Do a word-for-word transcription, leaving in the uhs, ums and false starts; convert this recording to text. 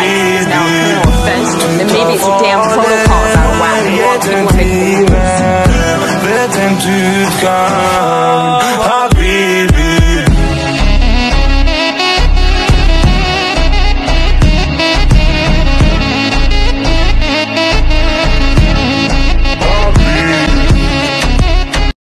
license is now a criminal offense, then maybe it's the damn protocols out of whack. People want to Let them to come.